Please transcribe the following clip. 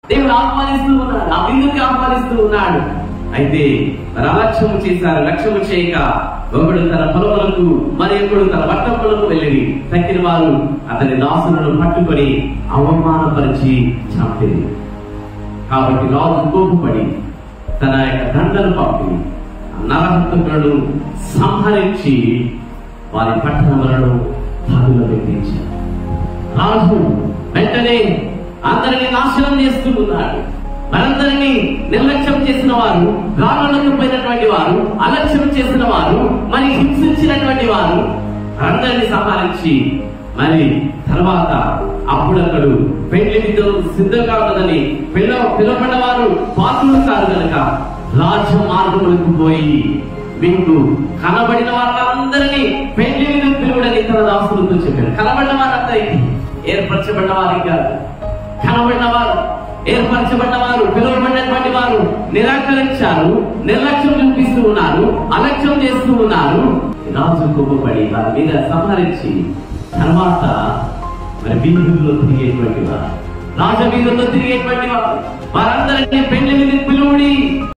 దేవుడు ఆహ్వానిస్తూ ఉన్నాడు, ఆ విందుకి ఆహ్వానిస్తూ ఉన్నాడు. అయితే మరి అలక్ష్యము చేశారు. లక్ష్యము చేయక ఒకడు తన పొలములకు మరి ఒకడు తన పట్టణములకు వెళ్ళి తక్కిన వారు అతని దాసులను పట్టుకొని అవమానపరిచి చంపేది. కాబట్టి రాజు కోపపడి తన యొక్క దండను పంపి నరహంతకులను సంహరించి వారి పట్టణములను దాడులు పెట్టించారు. రాజు వెంటనే అందరినీ నాశనం చేస్తూ ఉన్నాడు. మనందరినీ నిర్లక్ష్యం చేసిన వారు, గాలులకు పోయినటువంటి వారు, అలక్ష్యం చేసిన వారు, మరి హింసించినటువంటి వారు అందరినీ సంహరించి మరి తర్వాత అప్పుడక్కడు పెళ్లి విధులు సిద్ధంగా ఉన్నదని పిలువబడ్డ వారు పాత్రలు కాదు కనుక రాజ మార్గములకు పోయి మీకు కనబడిన వాళ్ళందరినీ పెళ్లి విధులు పిలువడని తన దాసులతో చెప్పారు. కనబడిన వారందరికీ, ఏర్పరచబడ్డ వారికి కాదు. కనబడిన వారు, ఏర్పరచబడ్డ వారు, పిలువబడినటువంటి వారు నిరాకరించారు, నిర్లక్ష్యం చూపిస్తూ ఉన్నారు, అలక్ష్యం చేస్తూ ఉన్నారు. రాజు కోపపడి వారి మీద సంహరించి తర్వాత మరి వీధుల్లో తిరిగేటువంటి వారు, రాజ వీధుల్లో తిరిగేటువంటి వారు వారందరినీ పెళ్లి మీద పిలువడి